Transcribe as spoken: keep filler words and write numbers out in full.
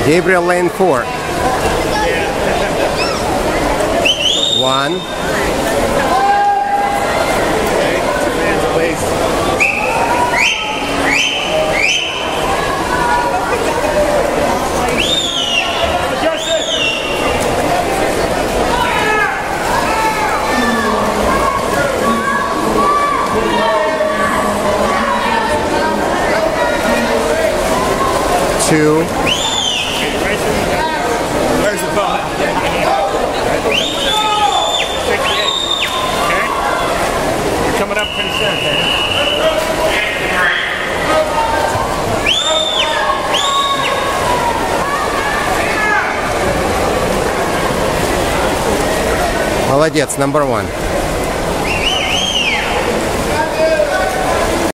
Gabriel, lane four. One. Two. Where's the ball? sixty-eight. Okay? You're coming up pretty soon, man. Молодец, number one.